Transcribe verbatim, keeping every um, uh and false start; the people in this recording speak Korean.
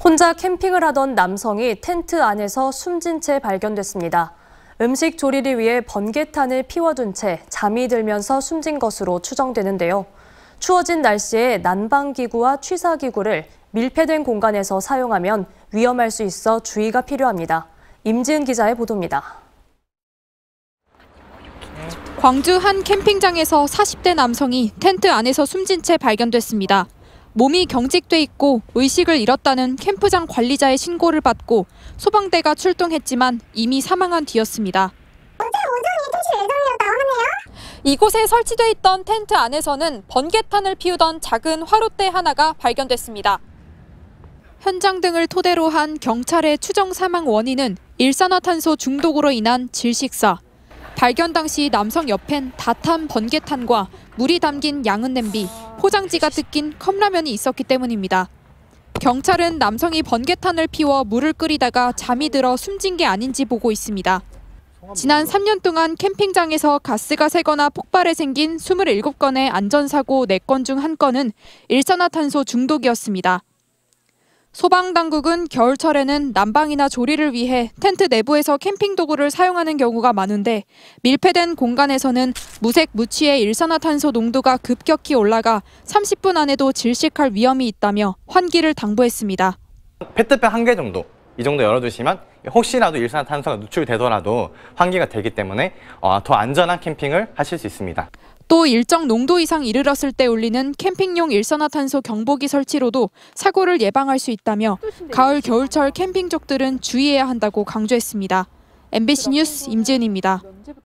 혼자 캠핑을 하던 남성이 텐트 안에서 숨진 채 발견됐습니다. 음식 조리를 위해 번개탄을 피워둔 채 잠이 들면서 숨진 것으로 추정되는데요. 추워진 날씨에 난방기구와 취사기구를 밀폐된 공간에서 사용하면 위험할 수 있어 주의가 필요합니다. 임지은 기자의 보도입니다. 광주 한 캠핑장에서 사십 대 남성이 텐트 안에서 숨진 채 발견됐습니다. 몸이 경직돼 있고 의식을 잃었다는 캠프장 관리자의 신고를 받고 소방대가 출동했지만 이미 사망한 뒤였습니다. 이곳에 설치돼 있던 텐트 안에서는 번개탄을 피우던 작은 화롯대 하나가 발견됐습니다. 현장 등을 토대로 한 경찰의 추정 사망 원인은 일산화탄소 중독으로 인한 질식사. 발견 당시 남성 옆엔 다 탄 번개탄과 물이 담긴 양은 냄비, 포장지가 뜯긴 컵라면이 있었기 때문입니다. 경찰은 남성이 번개탄을 피워 물을 끓이다가 잠이 들어 숨진 게 아닌지 보고 있습니다. 지난 삼 년 동안 캠핑장에서 가스가 새거나 폭발해 생긴 이십칠 건의 안전사고 네 건 중 한 건은 일산화탄소 중독이었습니다. 소방당국은 겨울철에는 난방이나 조리를 위해 텐트 내부에서 캠핑 도구를 사용하는 경우가 많은데 밀폐된 공간에서는 무색 무취의 일산화탄소 농도가 급격히 올라가 삼십 분 안에도 질식할 위험이 있다며 환기를 당부했습니다. 페트병 한 개 정도, 이 정도 열어두시면 혹시라도 일산화탄소가 누출되더라도 환기가 되기 때문에 더 안전한 캠핑을 하실 수 있습니다. 또 일정 농도 이상 이르렀을 때 울리는 캠핑용 일산화탄소 경보기 설치로도 사고를 예방할 수 있다며 가을, 겨울철 캠핑족들은 주의해야 한다고 강조했습니다. 엠비씨 뉴스 임지은입니다.